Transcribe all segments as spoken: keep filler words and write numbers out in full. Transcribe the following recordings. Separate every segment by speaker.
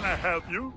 Speaker 1: I help you?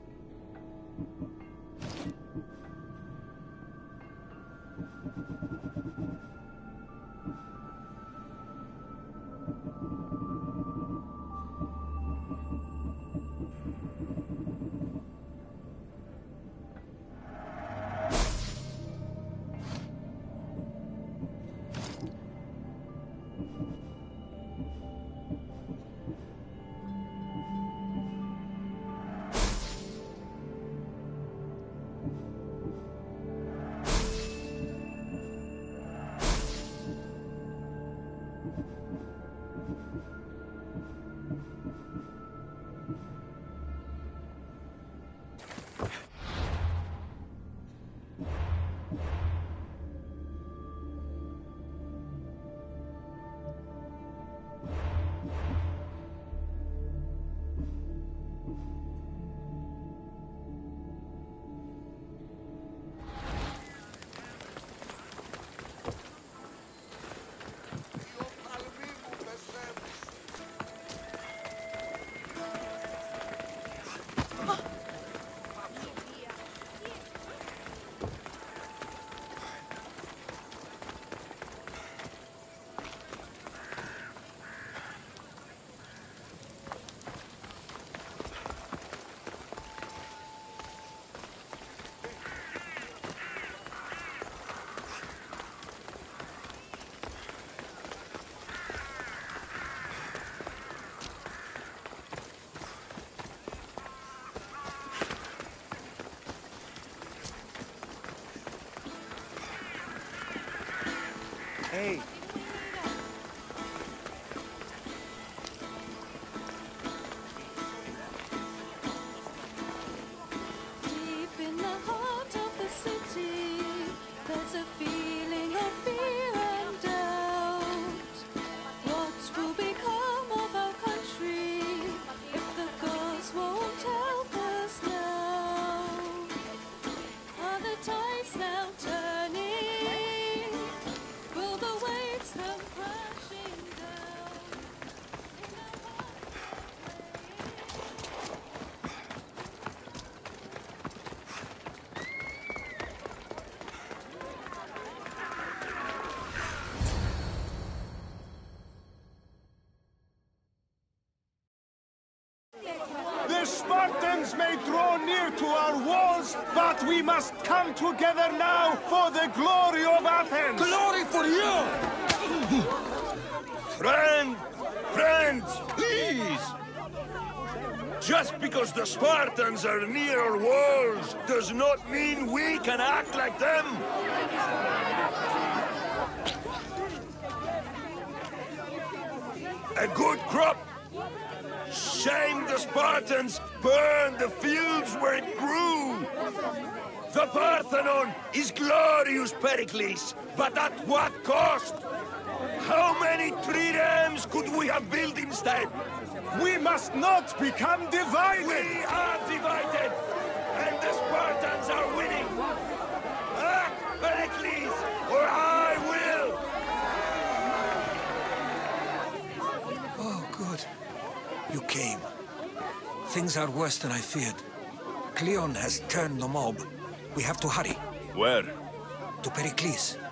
Speaker 2: Hey.
Speaker 3: Deep in the heart of the city, there's a feeling of fear and doubt. What will become of our country if the gods won't help us now? Are the tides now turning? Will the waves come crashing down? In our
Speaker 1: The Spartans may draw near to our walls, but we must come together now for the glory of Athens!
Speaker 4: Glory for you!
Speaker 5: Friend! Friends, please! Just because the Spartans are near our walls does not mean we can act like them! A good crop! Shame the Spartans burned the fields where it grew! The Parthenon is glorious, Pericles, but at what cost? How many triremes could we have built instead?
Speaker 1: We must not become divided!
Speaker 5: We are divided, and the Spartans are winning! Act, Pericles, or I will!
Speaker 4: Oh, good. You came. Things are worse than I feared. Cleon has turned the mob. We have to hurry.
Speaker 5: Where?
Speaker 4: To Pericles.